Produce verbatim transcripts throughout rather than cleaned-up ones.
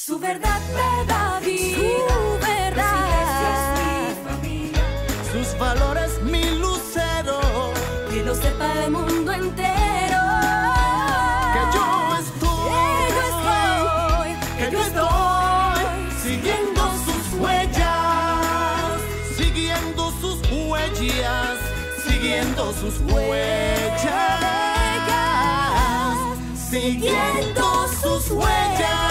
Su verdad me da vida, su verdad es mi familia, sus valores mi lucero, que lo sepa el mundo entero, que yo estoy, que yo estoy, que yo estoy siguiendo sus huellas, siguiendo sus huellas, siguiendo sus huellas, siguiendo sus huellas.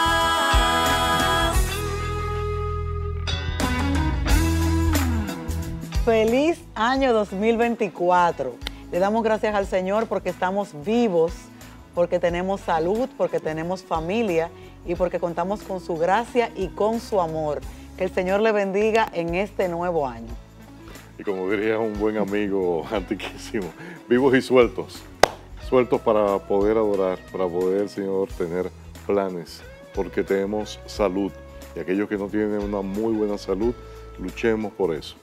Feliz año dos mil veinticuatro. Le damos gracias al Señor porque estamos vivos, porque tenemos salud, porque tenemos familia y porque contamos con su gracia y con su amor. Que el Señor le bendiga en este nuevo año. Y como diría un buen amigo antiquísimo, vivos y sueltos. Sueltos para poder adorar, para poder, Señor, tener planes, porque tenemos salud. Y aquellos que no tienen una muy buena salud, luchemos por eso.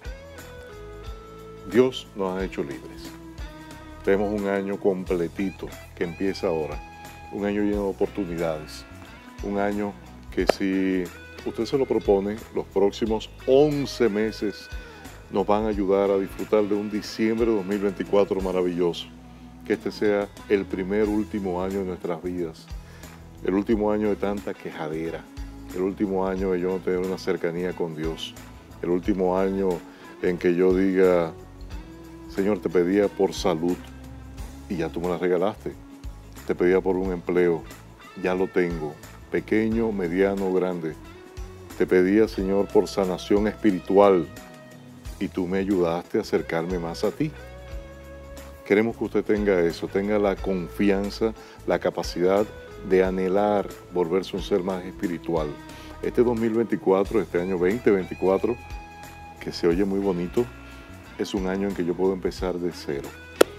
Dios nos ha hecho libres. Tenemos un año completito que empieza ahora, un año lleno de oportunidades, un año que si usted se lo propone, los próximos once meses nos van a ayudar a disfrutar de un diciembre de dos mil veinticuatro maravilloso. Que este sea el primer último año de nuestras vidas, el último año de tanta quejadera, el último año de yo no tener una cercanía con Dios, el último año en que yo diga, Señor, te pedía por salud y ya tú me la regalaste. Te pedía por un empleo, ya lo tengo, pequeño, mediano, grande. Te pedía, Señor, por sanación espiritual y tú me ayudaste a acercarme más a ti. Queremos que usted tenga eso, tenga la confianza, la capacidad de anhelar volverse un ser más espiritual. Este dos mil veinticuatro, este año veinte veinticuatro, que se oye muy bonito, es un año en que yo puedo empezar de cero.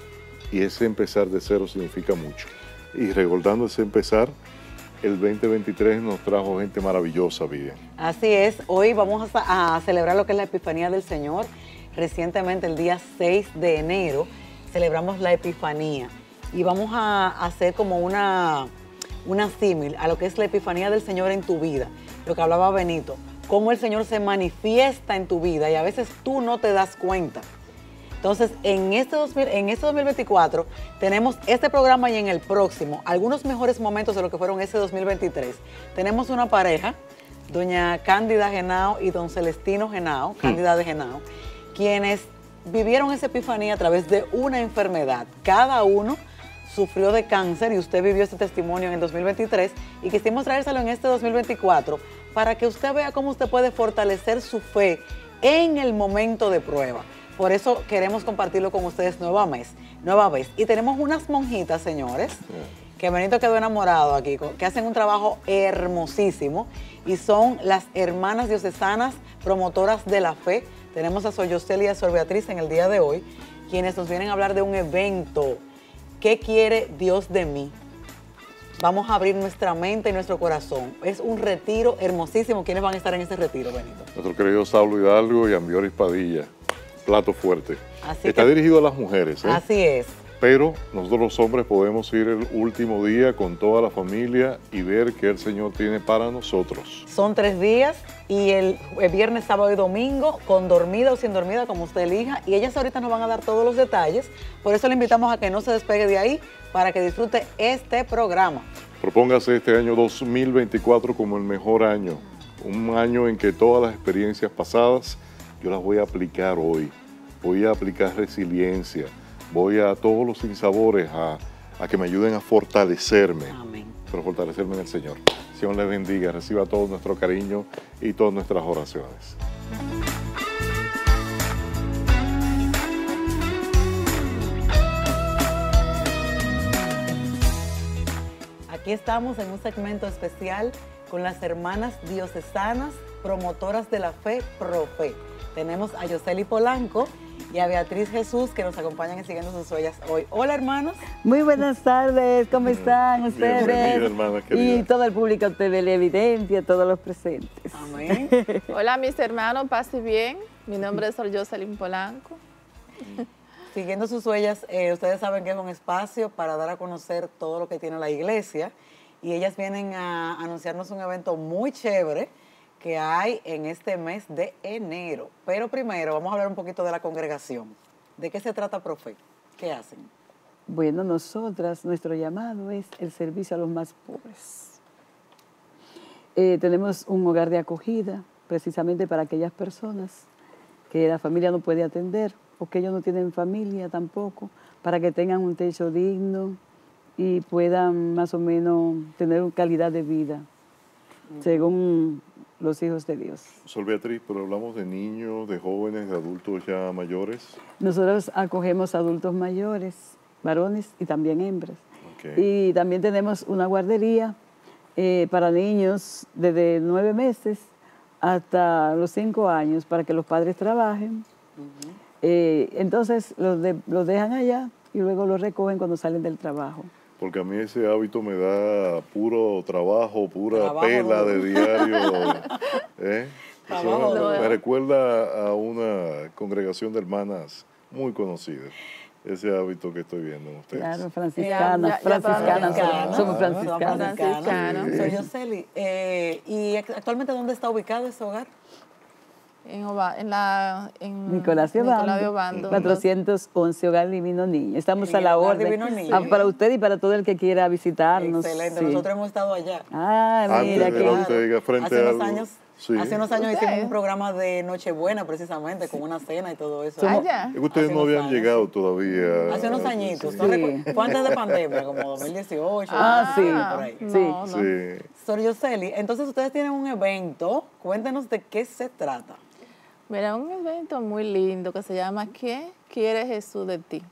Y ese empezar de cero significa mucho. Y recordando ese empezar, el veinte veintitrés nos trajo gente maravillosa, Vivian. Así es, hoy vamos a, a celebrar lo que es la Epifanía del Señor. Recientemente, el día seis de enero, celebramos la Epifanía. Y vamos a hacer como una, una símil a lo que es la Epifanía del Señor en tu vida. Lo que hablaba Benito. Cómo el Señor se manifiesta en tu vida y a veces tú no te das cuenta. Entonces, en este, dos mil, en este dos mil veinticuatro tenemos este programa y en el próximo algunos mejores momentos de lo que fueron ese dos mil veintitrés. Tenemos una pareja, doña Cándida Genao y don Celestino Genao, Cándida de Genao, quienes vivieron esa epifanía a través de una enfermedad. Cada uno sufrió de cáncer y usted vivió ese testimonio en el dos mil veintitrés y quisimos traérselo en este dos mil veinticuatro para que usted vea cómo usted puede fortalecer su fe en el momento de prueba. Por eso queremos compartirlo con ustedes nueva vez. Nueva vez. Y tenemos unas monjitas, señores, que Benito quedó enamorado aquí, que hacen un trabajo hermosísimo y son las hermanas diocesanas promotoras de la fe. Tenemos a Sor Yoseli y a Sor Beatriz en el día de hoy, quienes nos vienen a hablar de un evento. ¿Qué quiere Dios de mí? Vamos a abrir nuestra mente y nuestro corazón. Es un retiro hermosísimo. ¿Quiénes van a estar en ese retiro, Benito? Nuestro querido Saulo Hidalgo y Ambioris Padilla. Plato fuerte. Así Está que, dirigido a las mujeres, ¿eh? Así es. Pero nosotros los hombres podemos ir el último día con toda la familia y ver qué el Señor tiene para nosotros. Son tres días y el, el viernes, sábado y domingo, con dormida o sin dormida, como usted elija. Y ellas ahorita nos van a dar todos los detalles. Por eso le invitamos a que no se despegue de ahí para que disfrute este programa. Propóngase este año dos mil veinticuatro como el mejor año. Un año en que todas las experiencias pasadas yo las voy a aplicar hoy. Voy a aplicar resiliencia. Voy a todos los sinsabores a, a que me ayuden a fortalecerme. Amén. Pero fortalecerme en el Señor. Señor les bendiga, reciba todo nuestro cariño y todas nuestras oraciones. Aquí estamos en un segmento especial con las hermanas diocesanas promotoras de la fe, Profe. Tenemos a Yoseli Polanco y a Beatriz Jesús que nos acompañan en Siguiendo sus Huellas hoy. Hola, hermanos. Muy buenas tardes, ¿cómo están ustedes? Bienvenida, hermana querida. Y todo el público de Teleevidencia, todos los presentes. Amén. Hola, mis hermanos, pase bien. Mi nombre es Sor Yoselin Polanco. Siguiendo sus Huellas, eh, ustedes saben que es un espacio para dar a conocer todo lo que tiene la iglesia. y ellas vienen a anunciarnos un evento muy chévere que hay en este mes de enero. Pero primero vamos a hablar un poquito de la congregación. ¿De qué se trata, profe? ¿Qué hacen? Bueno, nosotras, nuestro llamado es el servicio a los más pobres. Eh, tenemos un hogar de acogida, precisamente para aquellas personas que la familia no puede atender o que ellos no tienen familia tampoco, para que tengan un techo digno y puedan más o menos tener una calidad de vida, uh-huh, según los hijos de Dios. Sol Beatriz, pero hablamos de niños, de jóvenes, de adultos ya mayores. Nosotros acogemos adultos mayores, varones y también hembras. Okay. Y también tenemos una guardería eh, para niños desde nueve meses hasta los cinco años para que los padres trabajen. Uh-huh. eh, entonces los, de, los dejan allá y luego los recogen cuando salen del trabajo. Porque a mí ese hábito me da puro trabajo, pura trabajo pela duro. de diario. ¿eh? Trabajo Eso duro. me recuerda a una congregación de hermanas muy conocidas. Ese hábito que estoy viendo en ustedes. Claro, franciscanas, Ya, ya, franciscanas, franciscanas. somos Son franciscanas. Franciscanos. Sí. Soy Yoseli. Eh, ¿Y actualmente dónde está ubicado ese hogar? En, Oba- en la en Nicolás de Obando, Nicolás de Obando. cuatrocientos once, Hogar Divino Niño. Estamos En a el la Hogar orden. Divino Niño. Ah, para usted y para todo el que quiera visitarnos. Excelente, sí. nosotros hemos estado allá. Ah, mira Antes de que... la Ortega, frente hace unos al- años, sí. hace unos años ¿Ustedes? hicimos un programa de Nochebuena precisamente, con una cena y todo eso. Ah, ya. Es que ustedes Hace no unos habían años, llegado sí. todavía. Hace unos añitos, Sí. ¿no recu- fue antes de pandemia, como dos mil dieciocho. Ah, sí. por ahí. No, Sí. no. Sí. Sor Yoseli, entonces ustedes tienen un evento, cuéntenos de qué se trata. Mira, un evento muy lindo que se llama ¿Qué quiere Jesús de ti?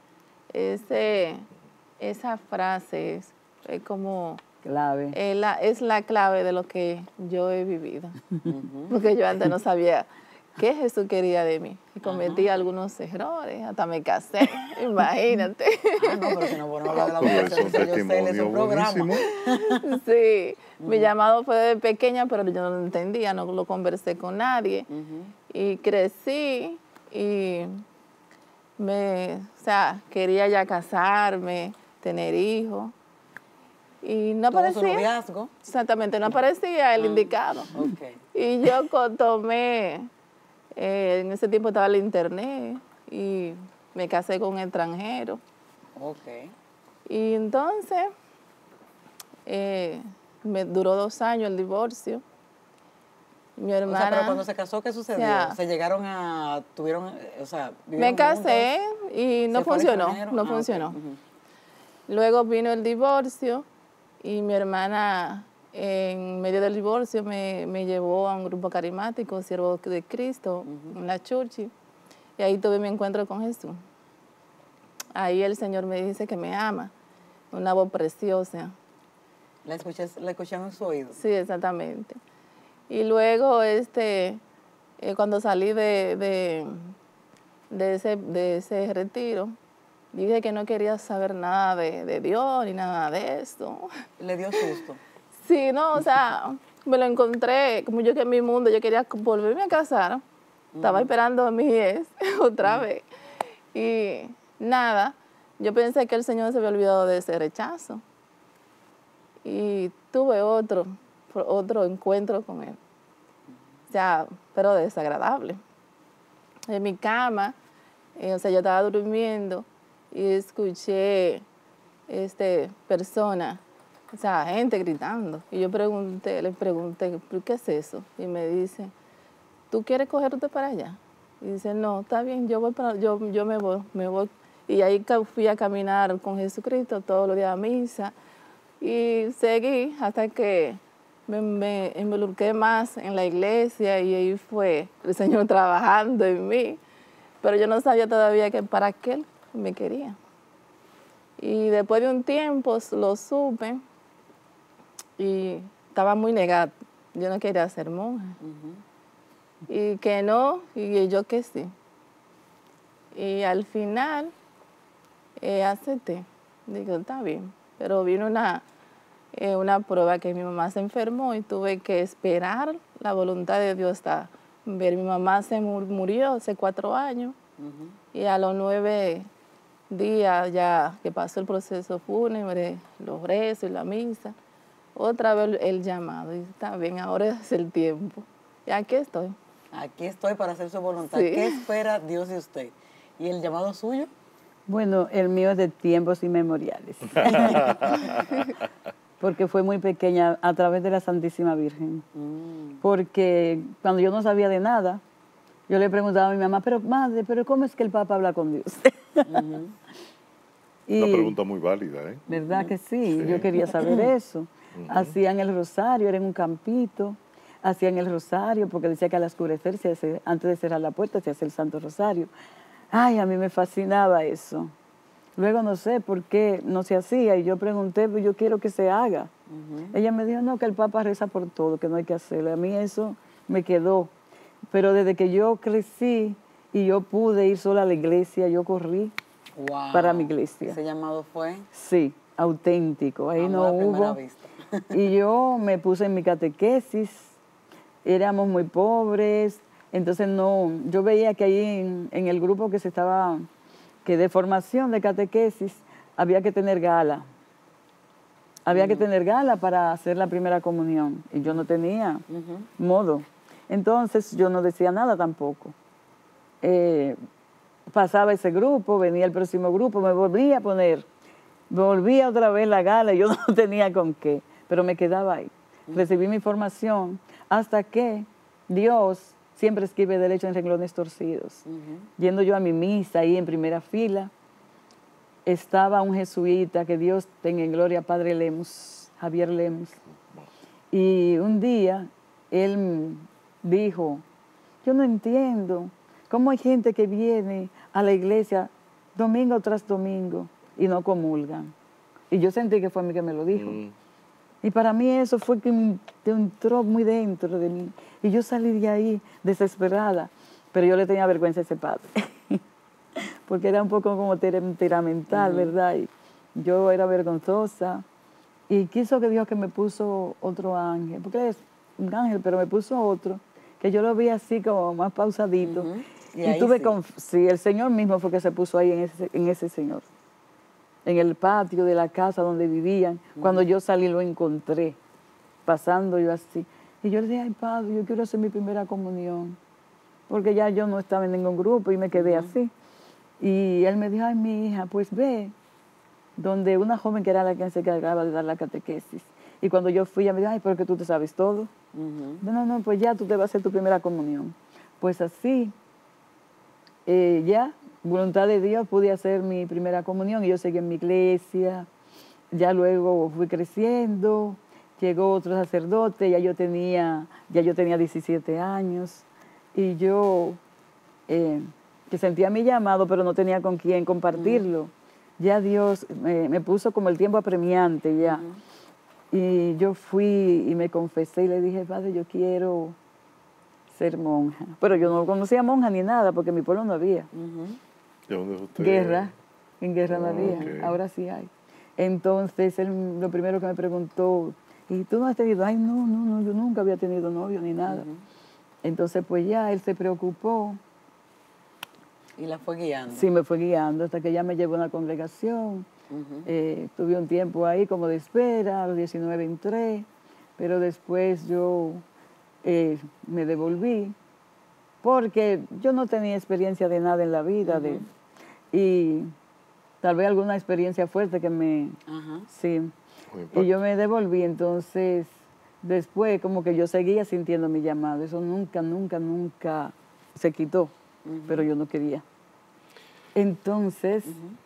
Ese, esa frase es, es como, Clave. es la, es la clave de lo que yo he vivido. Porque yo antes no sabía qué Jesús quería de mí. Y cometí algunos errores, hasta me casé, imagínate. Ah, no, pero que no podemos hablar de la Pero vida es de un Sor Yoseli, es testimonio un programa. buenísimo. Sí, mi llamado fue de pequeña, pero yo no lo entendía, no lo conversé con nadie. Y crecí y me, o sea, quería ya casarme, tener hijos. Y no Tuvo su aparecía. noviazgo. Exactamente, no aparecía el indicado. Ok. Y yo co- tomé, eh, en ese tiempo estaba el internet y me casé con un extranjero. Ok. Y entonces, eh, me duró dos años el divorcio. Mi O sea, hermana... pero cuando se casó, ¿qué sucedió? O sea, se llegaron a, tuvieron, eh, o sea, me vivieron casé juntos, y no se fue al funcionó, extranjero. no Ah, ok. funcionó. Ujú. Luego vino el divorcio y mi hermana, en medio del divorcio, me, me llevó a un grupo carismático, Siervo de Cristo, en la Churchi, y ahí tuve mi encuentro con Jesús. Ahí el Señor me dice que me ama, una voz preciosa. La escuché, la escuché en su oído. Sí, exactamente. Y luego, este, eh, cuando salí de, de, de, ese, de ese retiro, dije que no quería saber nada de, de Dios ni nada de esto. Le dio susto. Sí, no, o sea, me lo encontré, como yo que en mi mundo, yo quería volverme a casar. Estaba esperando a mi ex otra vez. Y nada, yo pensé que el Señor se había olvidado de ese rechazo. Y tuve otro, otro encuentro con Él. O sea, pero desagradable. En mi cama, eh, o sea, yo estaba durmiendo y escuché este, persona, o sea, gente gritando. Y yo pregunté, le pregunté, ¿por qué es eso? Y me dice, ¿tú quieres cogerte para allá? Y dice, no, está bien, yo voy para, yo, yo me voy, me voy. Y ahí ca- fui a caminar con Jesucristo todos los días a misa. Y seguí hasta que me, me involucré más en la iglesia y ahí fue el Señor trabajando en mí. Pero yo no sabía todavía que para qué Él me quería. Y después de un tiempo lo supe y estaba muy negada. Yo no quería ser monja. Y que no, y yo que sí. Y al final eh, acepté. Digo, está bien. Pero vino una, eh, una prueba que mi mamá se enfermó y tuve que esperar la voluntad de Dios hasta ver. Mi mamá se mur- murió hace cuatro años y a los nueve días ya que pasó el proceso fúnebre, los rezos y la misa, otra vez el, el llamado. Y está bien, ahora es el tiempo. Y aquí estoy. Aquí estoy para hacer su voluntad. Sí. ¿Qué espera Dios de usted? ¿Y el llamado suyo? Bueno, el mío es de tiempos inmemoriales. Porque fue muy pequeña a través de la Santísima Virgen. Mm. Porque cuando yo no sabía de nada, yo le preguntaba a mi mamá, pero madre, pero ¿cómo es que el Papa habla con Dios? Ujú. Y- Una pregunta muy válida, ¿eh? ¿Verdad que sí? Sí. Yo quería saber eso. Hacían el rosario, era en un campito, hacían el rosario porque decía que al oscurecer, se hace- antes de cerrar la puerta, se hace el Santo Rosario. Ay, a mí me fascinaba eso. Luego no sé por qué no se hacía y yo pregunté, pues yo quiero que se haga. Ella me dijo, no, que el Papa reza por todo, que no hay que hacerlo. A mí eso me quedó. Pero desde que yo crecí y yo pude ir sola a la iglesia, yo corrí. Wow. Para mi iglesia. Ese llamado fue Sí, auténtico. Ahí amor no a primera hubo. vista. Y yo me puse en mi catequesis. Éramos muy pobres. Entonces no, yo veía que ahí en, en el grupo que se estaba, que de formación de catequesis, había que tener gala. Había que tener gala para hacer la primera comunión. Y yo no tenía modo. Entonces yo no decía nada tampoco. Eh, pasaba ese grupo, venía el próximo grupo, me volvía a poner, volvía otra vez la gala y yo no tenía con qué, pero me quedaba ahí. Recibí mi formación hasta que Dios siempre escribe derecho en renglones torcidos. Yendo yo a mi misa ahí en primera fila, estaba un jesuita, que Dios tenga en gloria, Padre Lemus, Javier Lemus. Y un día él dijo, yo no entiendo cómo hay gente que viene a la iglesia domingo tras domingo y no comulgan. Y yo sentí que fue a mí que me lo dijo. Mm. Y para mí eso fue que me entró muy dentro de mí. Y yo salí de ahí desesperada, pero yo le tenía vergüenza a ese padre. Porque era un poco como temperamental, ¿verdad? Y yo era vergonzosa. Y quiso que Dios que me puso otro ángel, porque es un ángel, pero me puso otro, que yo lo vi así como más pausadito. Ujú. Y Y, ahí tuve sí. con, sí, el Señor mismo fue que se puso ahí en ese, en ese Señor. En el patio de la casa donde vivían. Cuando yo salí lo encontré, pasando yo así. Y yo le dije, ay, Padre, yo quiero hacer mi primera comunión. Porque ya yo no estaba en ningún grupo y me quedé así. Y él me dijo, ay, mi hija, pues ve, donde una joven que era la que se encargaba de dar la catequesis. Y cuando yo fui, ella me dijo, ay, pero que tú te sabes todo. Ujú. No, no, no, pues ya tú te vas a hacer tu primera comunión. Pues así, eh, ya, voluntad de Dios, pude hacer mi primera comunión y yo seguí en mi iglesia. Ya luego fui creciendo, llegó otro sacerdote, ya yo tenía, ya yo tenía diecisiete años y yo eh, que sentía mi llamado, pero no tenía con quién compartirlo. Ya Dios me, me puso como el tiempo apremiante ya. Y yo fui y me confesé y le dije, Padre, yo quiero ser monja. Pero yo no conocía monja ni nada, porque en mi pueblo no había. ¿De dónde es usted? Guerra, en guerra no Ah, había, ok. ahora sí hay. Entonces él lo primero que me preguntó, ¿y tú no has tenido? Ay, no, no, no, yo nunca había tenido novio ni nada. Entonces pues ya él se preocupó, Y la fue guiando. sí me fue guiando hasta que ya me llevó a una congregación. Ujú. Eh, tuve un tiempo ahí como de espera, a los diecinueve entré, pero después yo eh, me devolví porque yo no tenía experiencia de nada en la vida de, y tal vez alguna experiencia fuerte que me... Ajá. Sí, Un y impacto. yo me devolví, entonces después como que yo seguía sintiendo mi llamado, eso nunca, nunca, nunca se quitó, pero yo no quería. Entonces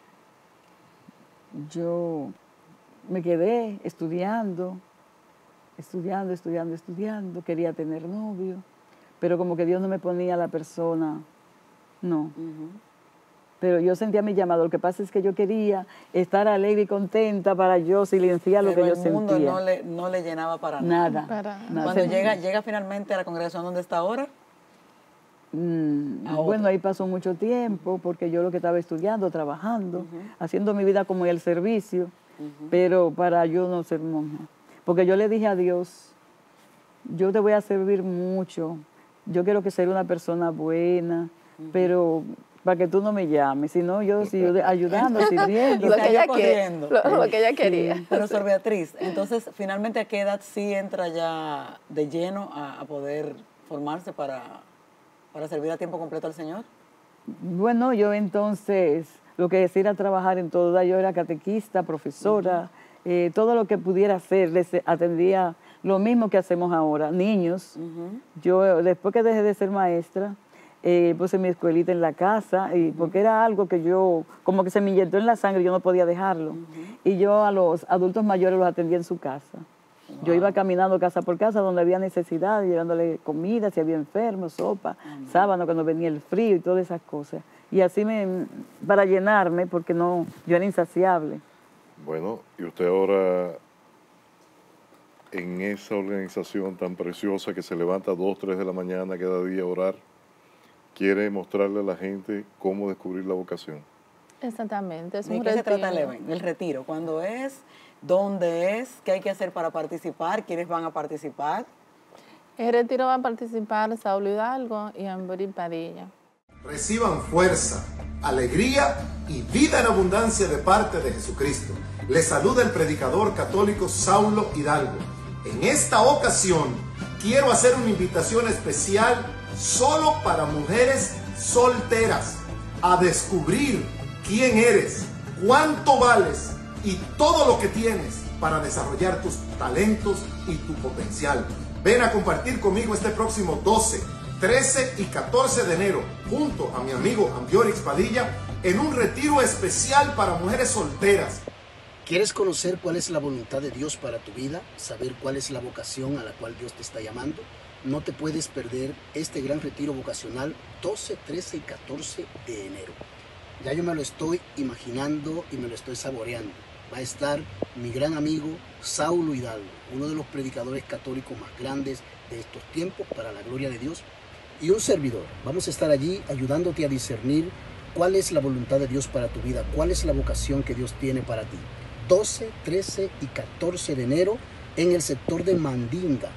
yo me quedé estudiando, estudiando, estudiando, estudiando, quería tener novio, pero como que Dios no me ponía la persona, no. Ujú. Pero yo sentía mi llamado. Lo que pasa es que yo quería estar alegre y contenta para yo silenciar lo Pero que yo el mundo sentía. no le, no le llenaba para nada. Nada. Para- nada. Cuando Sentí- llega, llega finalmente a la congregación donde está ahora, Mm, a bueno, otra. ahí pasó mucho tiempo porque yo lo que estaba estudiando, trabajando, haciendo mi vida como el servicio, pero para yo no ser monja. Porque yo le dije a Dios, yo te voy a servir mucho, yo quiero que sea una persona buena, pero para que tú no me llames, sino yo si yo ayudando, sirviendo. Y Lo que salió ella quiere, corriendo. lo, lo que ella quería. Pero, Sor Beatriz, entonces, finalmente, ¿a qué edad sí entra ya de lleno a, a poder formarse para, para servir a tiempo completo al Señor? Bueno, yo entonces, lo que decía era trabajar en todo, yo era catequista, profesora, uh-huh. eh, todo lo que pudiera hacer, les atendía lo mismo que hacemos ahora, niños. Uh-huh. Yo, después que dejé de ser maestra, Eh, puse mi escuelita en la casa, y porque era algo que yo, como que se me inyectó en la sangre, yo no podía dejarlo. Uh-huh. Y yo a los adultos mayores los atendía en su casa. Wow. Yo iba caminando casa por casa donde había necesidad, llevándole comida, si había enfermos, sopa, uh-huh. sábano cuando venía el frío y todas esas cosas. Y así me, para llenarme, porque no, yo era insaciable. Bueno, y usted ahora, en esa organización tan preciosa que se levanta a dos, tres de la mañana cada día a orar, quiere mostrarle a la gente cómo descubrir la vocación. Exactamente. Es ¿De un qué retiro. se trata el evento? El retiro. ¿Cuándo es? ¿Dónde es? ¿Qué hay que hacer para participar? ¿Quiénes van a participar? El retiro va a participar Saulo Hidalgo y Ambeoris Padilla. Reciban fuerza, alegría y vida en abundancia de parte de Jesucristo. Les saluda el predicador católico Saulo Hidalgo. En esta ocasión quiero hacer una invitación especial solo para mujeres solteras, a descubrir quién eres, cuánto vales y todo lo que tienes para desarrollar tus talentos y tu potencial. Ven a compartir conmigo este próximo doce, trece y catorce de enero, junto a mi amigo Ambeoris Padilla, en un retiro especial para mujeres solteras. ¿Quieres conocer cuál es la voluntad de Dios para tu vida? ¿Saber cuál es la vocación a la cual Dios te está llamando? No te puedes perder este gran retiro vocacional doce, trece y catorce de enero. Ya yo me lo estoy imaginando y me lo estoy saboreando. Va a estar mi gran amigo Saulo Hidalgo, uno de los predicadores católicos más grandes de estos tiempos para la gloria de Dios, y un servidor. Vamos a estar allí ayudándote a discernir cuál es la voluntad de Dios para tu vida, cuál es la vocación que Dios tiene para ti. doce, trece y catorce de enero en el sector de Mandinga,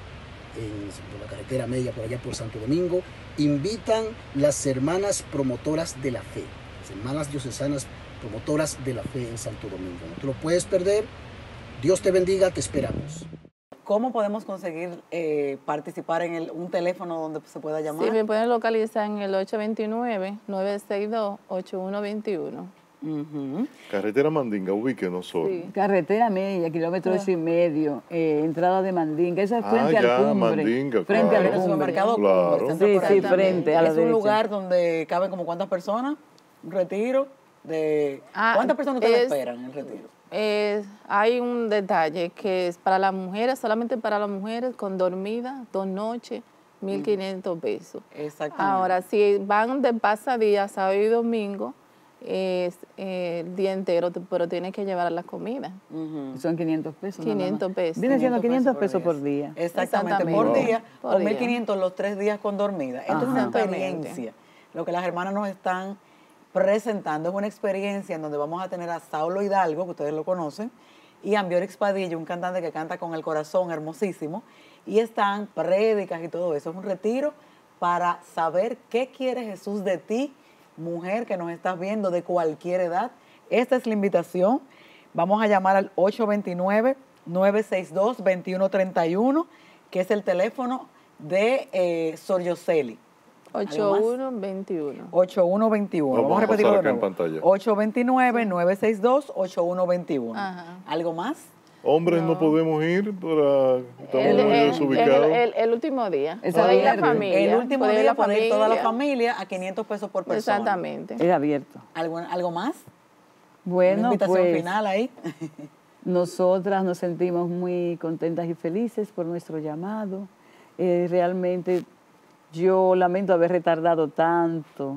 en por la carretera media, por allá por Santo Domingo. Invitan las hermanas promotoras de la fe, las hermanas diocesanas promotoras de la fe en Santo Domingo. No te lo puedes perder. Dios te bendiga, te esperamos. ¿Cómo podemos conseguir eh, participar en el, un teléfono donde se pueda llamar? Sí, me pueden localizar en el ocho dos nueve, nueve seis dos, ocho uno dos uno. Uh-huh. Carretera Mandinga, ubíquenos solo. Sí. Carretera media, kilómetro ocho y medio, eh, entrada de Mandinga, eso es Ah, frente ya, al cumbre. Mandinga, frente claro. al El supermercado Claro. Cumbre, Sí, sí, Exactamente. frente a la Es un derecha. lugar donde caben como cuántas personas, un retiro de... Ah, ¿Cuántas personas ustedes es- esperan en el retiro? Eh, hay un detalle que es para las mujeres, solamente para las mujeres, con dormida, dos noches, mil quinientos pesos. Exactamente. Ahora, si van de pasadía, sábado y domingo, es eh, el día entero, te- pero tienes que llevar la comida. Ujú. Son quinientos pesos. nada más. quinientos pesos. Viene siendo quinientos pesos por día. Exactamente, Exactamente. por Wow. día Por o día. mil quinientos los tres días con dormida. Esto es una Ajá. experiencia. Lo que las hermanas nos están presentando es una experiencia en donde vamos a tener a Saulo Hidalgo, que ustedes lo conocen, y a Ambeoris Padilla, un cantante que canta con el corazón hermosísimo, y están prédicas y todo eso. Es un retiro para saber qué quiere Jesús de ti, mujer que nos estás viendo de cualquier edad. Esta es la invitación. Vamos a llamar al ocho dos nueve, nueve seis dos, dos uno tres uno, que es el teléfono de eh, Sor Yoseli. ocho uno dos uno. ocho uno dos uno. Vamos Vamos a a repetirlo pasar de acá en nuevo. pantalla. ocho dos nueve, nueve seis dos, ocho uno dos uno. Ajá. ¿Algo más? Hombres no, podemos ir para... Estamos El, el- desubicados. el- el- el último día. Es Puede ir la abierto. familia. El último puede ir día la puede ir toda la familia. familia a quinientos pesos por persona. Exactamente. Es abierto. ¿Algo, algo más? Una Bueno, invitación pues final ahí. nosotras nos sentimos muy contentas y felices por nuestro llamado. Eh, realmente yo lamento haber retardado tanto,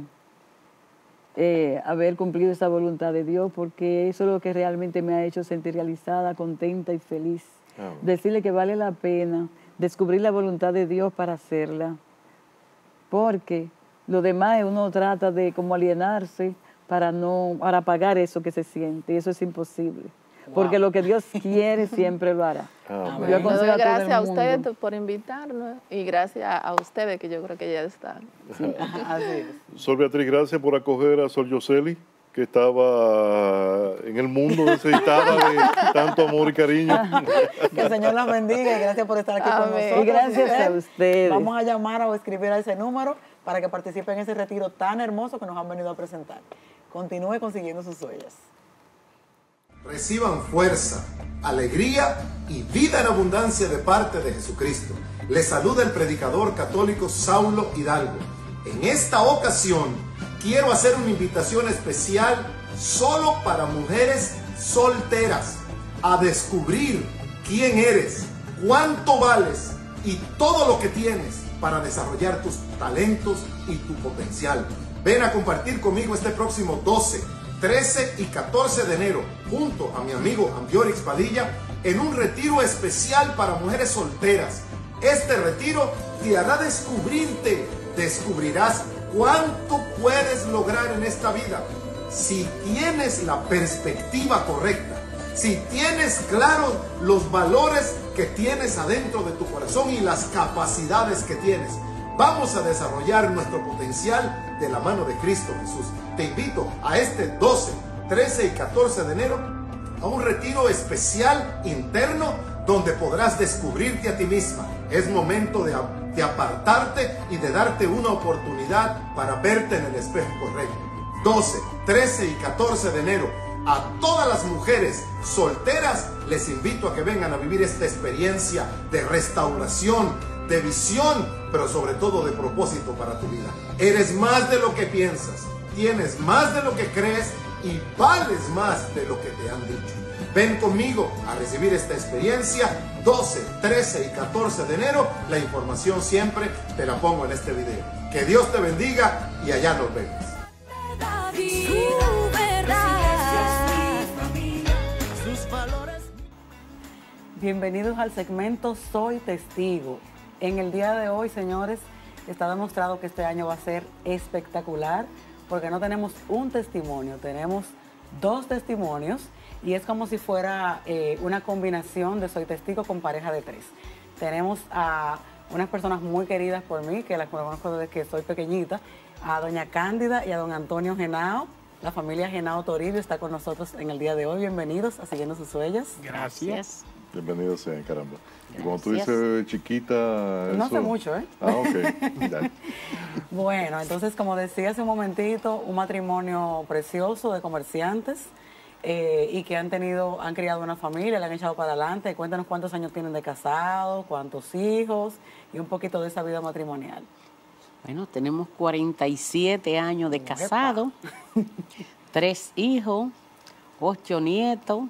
eh, haber cumplido esa voluntad de Dios, porque eso es lo que realmente me ha hecho sentir realizada, contenta y feliz. Ah. Decirle que vale la pena descubrir la voluntad de Dios para hacerla, porque lo demás uno trata de como alienarse para no para pagar eso que se siente, y eso es imposible. porque lo que Dios quiere siempre lo hará. Amén. Yo Le aconsejo doy a todo gracias el a mundo. ustedes por invitarnos y gracias a ustedes que yo creo que ya están. Así es. Sol Beatriz, gracias por acoger a Sol Yoseli, que estaba en el mundo necesitada de tanto amor y cariño. Que el Señor las bendiga y gracias por estar aquí con Amén. nosotros. Y gracias a ustedes. Vamos a llamar o escribir a ese número para que participe en ese retiro tan hermoso que nos han venido a presentar. Continúe consiguiendo sus huellas. Reciban fuerza, alegría y vida en abundancia de parte de Jesucristo. Les saluda el predicador católico Saulo Hidalgo. En esta ocasión quiero hacer una invitación especial solo para mujeres solteras a descubrir quién eres, cuánto vales y todo lo que tienes para desarrollar tus talentos y tu potencial. Ven a compartir conmigo este próximo doce, trece y catorce de enero junto a mi amigo Ambiorix Padilla en un retiro especial para mujeres solteras. Este retiro te hará descubrirte, descubrirás cuánto puedes lograr en esta vida si tienes la perspectiva correcta, si tienes claros los valores que tienes adentro de tu corazón y las capacidades que tienes. Vamos a desarrollar nuestro potencial de la mano de Cristo Jesús. Te invito a este doce, trece y catorce de enero a un retiro especial interno donde podrás descubrirte a ti misma. Es momento de, de apartarte y de darte una oportunidad para verte en el espejo correcto. doce, trece y catorce de enero. A todas las mujeres solteras les invito a que vengan a vivir esta experiencia de restauración, de visión, pero sobre todo de propósito para tu vida. Eres más de lo que piensas, tienes más de lo que crees y vales más de lo que te han dicho. Ven conmigo a recibir esta experiencia doce, trece y catorce de enero. La información siempre te la pongo en este video. Que Dios te bendiga y allá nos vemos. David, su verdad. Bienvenidos al segmento Soy Testigo. En el día de hoy, señores, está demostrado que este año va a ser espectacular porque no tenemos un testimonio, tenemos dos testimonios y es como si fuera eh, una combinación de Soy Testigo con pareja de tres. Tenemos a unas personas muy queridas por mí, que las conozco desde que soy pequeñita, a doña Cándida y a don Antonio Genao. La familia Genao Toribio está con nosotros en el día de hoy. Bienvenidos a Siguiendo Sus Huellas. Gracias. Bienvenido sean, caramba. Y como tú dices, chiquita... No eso- hace mucho, ¿eh? Ah, ok. Ya. Bueno, entonces, como decía hace un momentito, un matrimonio precioso de comerciantes eh, y que han tenido, han criado una familia, la han echado para adelante. Cuéntanos cuántos años tienen de casados, cuántos hijos y un poquito de esa vida matrimonial. Bueno, tenemos cuarenta y siete años de Epa. casado, tres hijos, ocho nietos,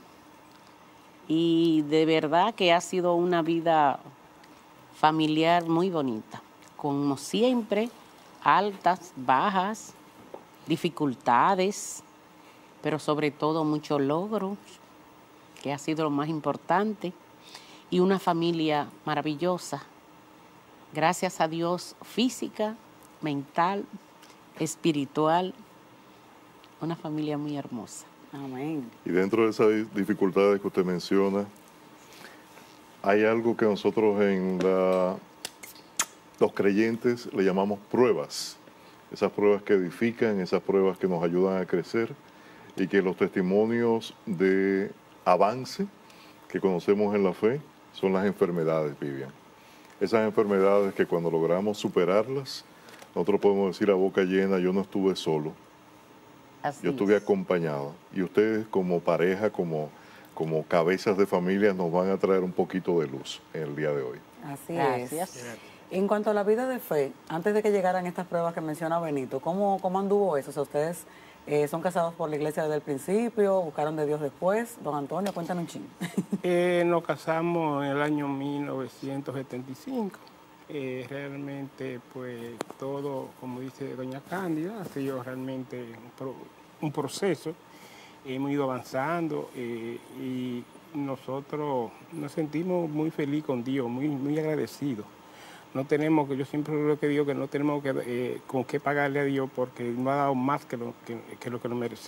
y de verdad que ha sido una vida familiar muy bonita, como siempre, altas, bajas, dificultades, pero sobre todo muchos logros, que ha sido lo más importante, y una familia maravillosa. Gracias a Dios, física, mental, espiritual, una familia muy hermosa. Amén. Y dentro de esas di- dificultades que usted menciona, hay algo que nosotros en la- los creyentes le llamamos pruebas. Esas pruebas que edifican, esas pruebas que nos ayudan a crecer y que los testimonios de avance que conocemos en la fe son las enfermedades, Vivian. Esas enfermedades que cuando logramos superarlas, nosotros podemos decir a boca llena, yo no estuve solo, Así yo estuve es. acompañado. Y ustedes como pareja, como, como cabezas de familia, nos van a traer un poquito de luz en el día de hoy. Así Gracias. es. En cuanto a la vida de fe, antes de que llegaran estas pruebas que menciona Benito, ¿cómo, cómo anduvo eso? O sea, ustedes eh, son casados por la iglesia desde el principio, buscaron de Dios después. Don Antonio, cuéntanos un chingo. Eh, nos casamos en el año mil novecientos setenta y cinco. Eh, realmente, pues, todo, como dice doña Cándida, ha sido realmente un, pro- un proceso. Hemos ido avanzando eh, y nosotros nos sentimos muy felices con Dios, muy, muy agradecidos. No tenemos, que yo siempre lo que digo, que no tenemos que, eh, con qué pagarle a Dios porque nos ha dado más que lo que, que lo que nos merecemos.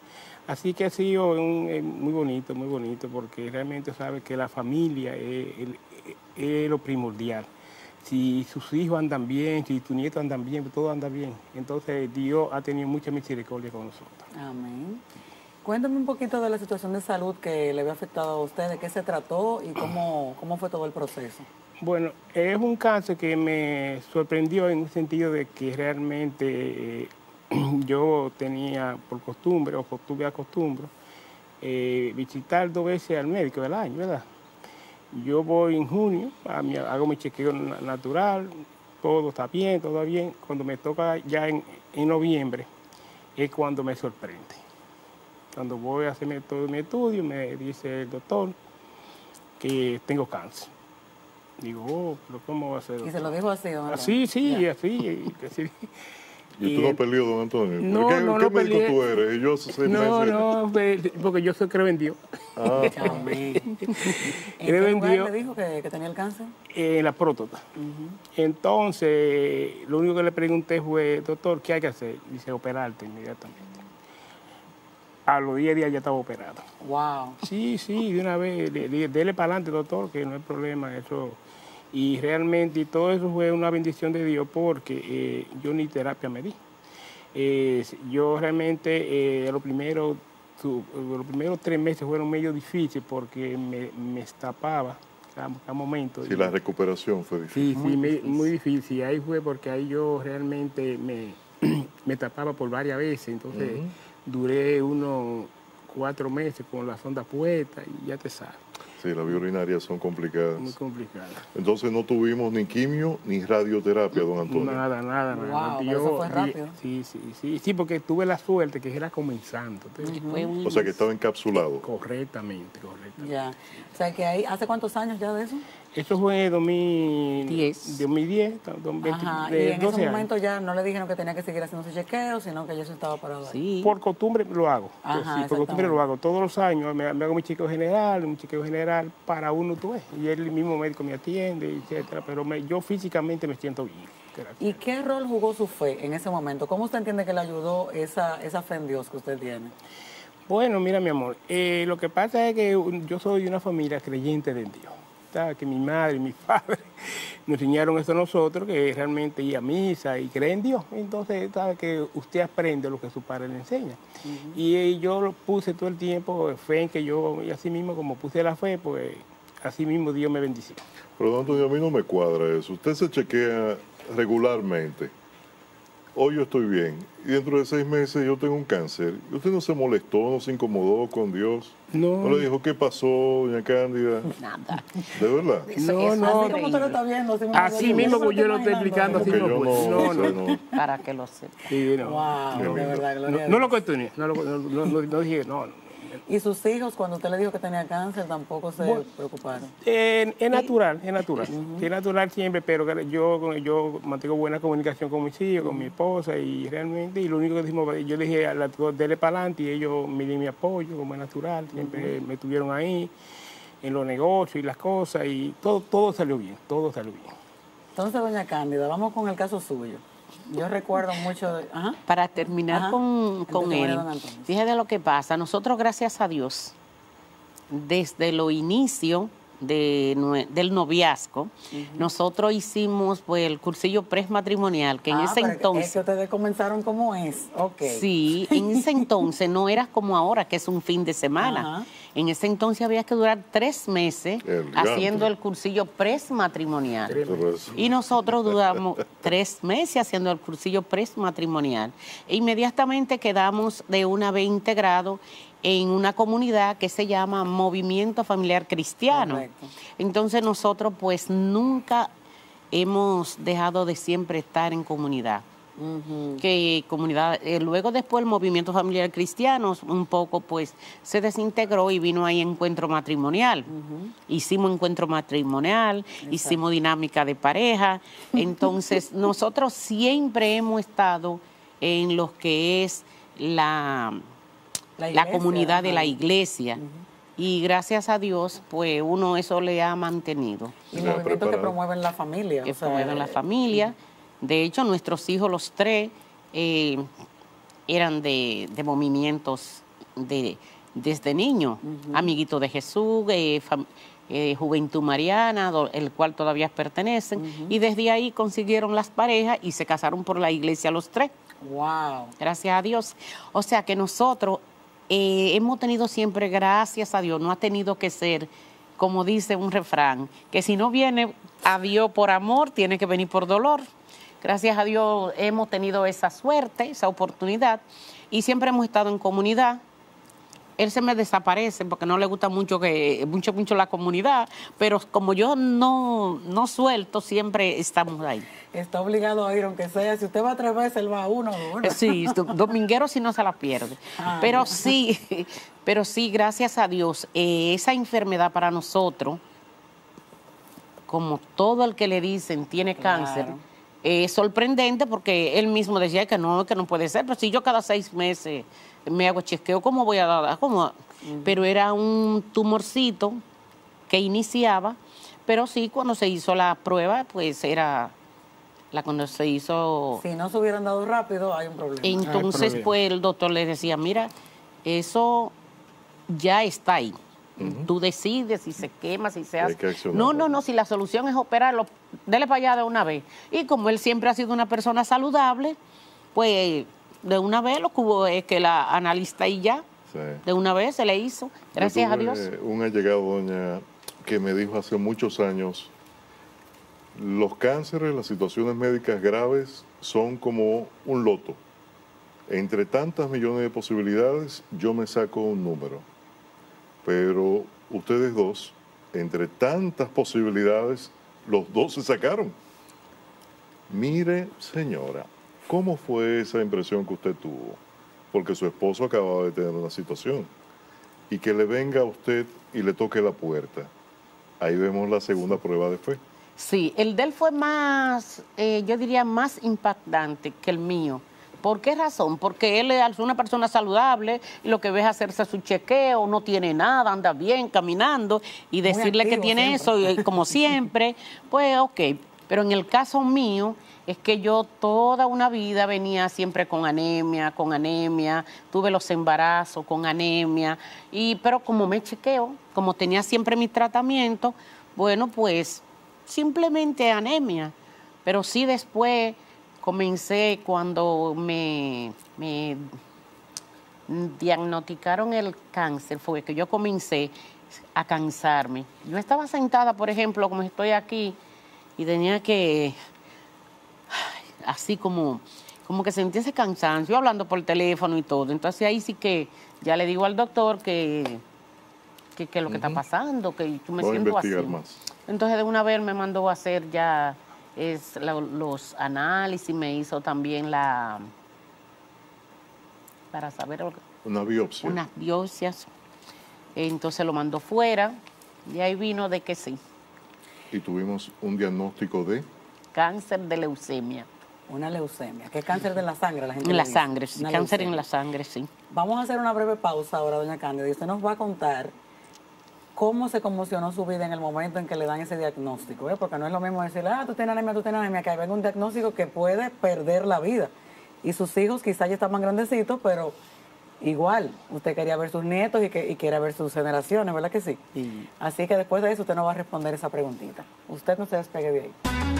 Así que ha sido un, eh, muy bonito, muy bonito, porque realmente sabe que la familia es, es, es lo primordial. Si sus hijos andan bien, si tus nietos andan bien, todo anda bien. Entonces Dios ha tenido mucha misericordia con nosotros. Amén. Cuéntame un poquito de la situación de salud que le había afectado a usted, de qué se trató y cómo, cómo fue todo el proceso. Bueno, es un caso que me sorprendió en el sentido de que realmente eh, yo tenía por costumbre, o tuve a costumbre, eh, visitar dos veces al médico del año, ¿verdad? Yo voy en junio, a mi, hago mi chequeo natural, todo está bien, todo bien. Cuando me toca ya en, en noviembre, es cuando me sorprende. Cuando voy a hacerme todo mi estudio, me dice el doctor que tengo cáncer. Digo, oh, pero ¿cómo va a ser? Doctor? ¿Y se lo dijo así, don Antonio? Así, sí, Ya. así, así. ¿Y tú no peleó, don Antonio? No, ¿Qué, no, ¿qué no médico peleé. tú eres? Y yo seis No, meses. no, porque yo soy creo en Dios. Ah, Amén. ¿En Creo qué en lugar Dios. le dijo que, que tenía el cáncer? En la próstata. Entonces, lo único que le pregunté fue, doctor, ¿qué hay que hacer? Dice, operarte inmediatamente. A los diez días ya estaba operado. Wow. Sí, sí, de una vez, de- de- dele para adelante, doctor, que no hay problema, eso. Y realmente todo eso fue una bendición de Dios porque eh, yo ni terapia me di. Eh, yo realmente, eh, lo primero, tu- los primeros tres meses fueron medio difíciles porque me, me estapaba cada, cada momento. sí, Y- la recuperación fue difícil. Sí, sí, me- muy difícil. Y ahí fue porque ahí yo realmente me, me tapaba por varias veces. Entonces Ujú. duré unos cuatro meses con la sonda puesta y ya te sabes, Sí, las vías urinarias son complicadas. muy complicada. Entonces no tuvimos ni quimio ni radioterapia, don Antonio. Nada, nada, nada. Wow, pero eso fue di- rápido. Sí, sí, sí, sí, porque tuve la suerte que era comenzando. Entonces, Fue un O sea que estaba encapsulado. correctamente, correctamente. Ya. O sea, que ahí, ¿hace cuántos años ya de eso? Eso fue en dos mil Diez. dos mil diez, dos mil veinte, Ajá. Y de en doce ese años. momento ya no le dijeron que tenía que seguir haciendo su chequeo, sino que ya se estaba parado ahí. Sí. Por costumbre lo hago. Ajá, Sí, por costumbre exactamente. lo hago. Todos los años me, me hago mi chequeo general, un chequeo general para uno, tú ves. Y el mismo médico me atiende, etcétera. Pero me- yo físicamente me siento bien. Gracias. ¿Y qué rol jugó su fe en ese momento? ¿Cómo usted entiende que le ayudó esa, esa fe en Dios que usted tiene? Bueno, mira, mi amor, eh, lo que pasa es que un- yo soy de una familia creyente de Dios. ¿Sabes? Que mi madre y mi padre nos enseñaron eso a nosotros, que realmente ir a misa y creer en Dios. Entonces, sabe que usted aprende lo que su padre le enseña. Y eh, yo lo puse todo el tiempo, fe en que yo, y así mismo como puse la fe, pues así mismo Dios me bendició. Pero don Antonio, a mí no me cuadra eso. Usted se chequea regularmente. Hoy yo estoy bien y dentro de seis meses yo tengo un cáncer. ¿Y usted no se molestó, no se incomodó con Dios? No. ¿No le dijo qué pasó, doña Cándida? Nada. ¿De verdad? Eso- No, eso no. es Así como usted lo está viendo. Así, Así mismo como yo lo estoy explicando, Como así que no yo fue. no, No, o sea, no. no. Para que lo sepa. Sí, no. Wow, Qué de lindo. verdad, No, gloria a no lo Dios. cuestioné, no, lo- no, no, no- no dije, no, no. ¿Y sus hijos, cuando usted le dijo que tenía cáncer, tampoco se Bueno. preocuparon? Eh, es natural, es natural. Es natural siempre, pero que yo, yo mantengo buena comunicación con mis hijos, con mi esposa y realmente, y lo único que dijimos, yo le dije a la dele para adelante y ellos me dieron mi apoyo, como es natural, siempre me tuvieron ahí en los negocios y las cosas y todo, todo salió bien, todo salió bien. Entonces, doña Cándida, vamos con el caso suyo. Yo recuerdo mucho de... Ajá. Para terminar Ajá. con, con Entonces, él, vaya, don Antonio. fíjate lo que pasa. Nosotros, gracias a Dios, desde lo inicio de nue- del noviazgo, nosotros hicimos pues el cursillo prematrimonial, que en Ah, ese pero es que- entonces... Es que ustedes comenzaron como es. Ok. Sí, en ese entonces no era como ahora, que es un fin de semana. Ajá. En ese entonces había que durar tres meses El haciendo diantre. el cursillo prematrimonial. Pero eso- Y nosotros duramos tres meses haciendo el cursillo prematrimonial. E inmediatamente quedamos de una vez integrados en una comunidad que se llama Movimiento Familiar Cristiano. Correcto. Entonces nosotros pues nunca hemos dejado de siempre estar en comunidad. Que comunidad, eh, luego después el Movimiento Familiar Cristiano un poco pues se desintegró y vino ahí encuentro matrimonial. Hicimos encuentro matrimonial, hicimos dinámica de pareja. Entonces nosotros siempre hemos estado en lo que es la, La la iglesia, comunidad de la ajá. iglesia. Y gracias a Dios, pues uno eso le ha mantenido. Y Ya, movimientos que preparado. promueven la familia. Que o sea, promueven la eh, familia. De hecho, nuestros hijos, los tres, eh, eran de, de movimientos de, desde niño, uh-huh. Amiguito de Jesús, eh, fam, eh, Juventud Mariana, do, el cual todavía pertenecen, uh-huh. y desde ahí consiguieron las parejas y se casaron por la iglesia los tres. Wow. Gracias a Dios. O sea que nosotros eh, hemos tenido siempre, gracias a Dios, no ha tenido que ser, como dice un refrán, que si no viene a Dios por amor, tiene que venir por dolor. Gracias a Dios hemos tenido esa suerte, esa oportunidad, y siempre hemos estado en comunidad. Él se me desaparece porque no le gusta mucho que mucho mucho la comunidad, pero como yo no, no suelto, siempre estamos ahí. Está obligado a ir, aunque sea, si usted va tres veces, él va a uno o uno. Sí, dominguero si no se la pierde. Ah, pero sí, pero sí, gracias a Dios, eh, esa enfermedad para nosotros, como todo el que le dicen tiene claro. cáncer, es eh, sorprendente porque él mismo decía que no, que no puede ser, pero si yo cada seis meses me hago chequeo, ¿cómo voy a dar? ¿Cómo? Uh-huh. Pero era un tumorcito que iniciaba, pero sí, cuando se hizo la prueba, pues era la cuando se hizo... Si no se hubieran dado rápido, hay un problema. Entonces, problema. pues el doctor le decía, mira, eso ya está ahí. Uh-huh. Tú decides si se quema, si se hace... No, no, no, si la solución es operarlo, dele para allá de una vez. Y como él siempre ha sido una persona saludable, pues de una vez lo que hubo es que la analista y ya, sí. de una vez se le hizo, gracias a Dios. Un allegado, doña, que me dijo hace muchos años, los cánceres, las situaciones médicas graves son como un loto. Entre tantas millones de posibilidades, yo me saco un número. Pero ustedes dos, entre tantas posibilidades, los dos se sacaron. Mire, señora, ¿cómo fue esa impresión que usted tuvo? Porque su esposo acababa de tener una situación. Y que le venga a usted y le toque la puerta. Ahí vemos la segunda prueba de fe. Sí, el de él fue más, eh, yo diría, más impactante que el mío. ¿Por qué razón? Porque él es una persona saludable y lo que ve es hacerse su chequeo, no tiene nada, anda bien, caminando, y decirle que tiene siempre. Eso, y, como siempre, pues ok. Pero en el caso mío, es que yo toda una vida venía siempre con anemia, con anemia, tuve los embarazos con anemia, y, pero como me chequeo, como tenía siempre mi tratamiento, bueno, pues simplemente anemia. Pero sí después... Comencé cuando me, me diagnosticaron el cáncer, fue que yo comencé a cansarme. Yo estaba sentada, por ejemplo, como estoy aquí, y tenía que, así como, como que sentí ese cansancio, hablando por teléfono y todo. Entonces ahí sí que ya le digo al doctor que, que, que lo que uh-huh. está pasando, que yo me Voy siento a así. Más. Entonces de una vez me mandó a hacer ya... es la, los análisis, me hizo también la, para saber... Una biopsia. Unas biopsias. Entonces lo mandó fuera y ahí vino de que sí. Y tuvimos un diagnóstico de... Cáncer de leucemia. Una leucemia, que es cáncer de la sangre, la gente En la dice. sangre, sí. Cáncer leucemia. En la sangre, sí. Vamos a hacer una breve pausa ahora, doña Cándida, y usted nos va a contar cómo se conmocionó su vida en el momento en que le dan ese diagnóstico, ¿eh? Porque no es lo mismo decirle, ah, tú tienes anemia, tú tienes anemia, que ahí venga un diagnóstico que puede perder la vida. Y sus hijos quizás ya estaban grandecitos, pero igual, usted quería ver sus nietos y, que, y quiere ver sus generaciones, ¿verdad que sí? sí? Así que después de eso usted nos va a responder esa preguntita. Usted no se despegue de ahí.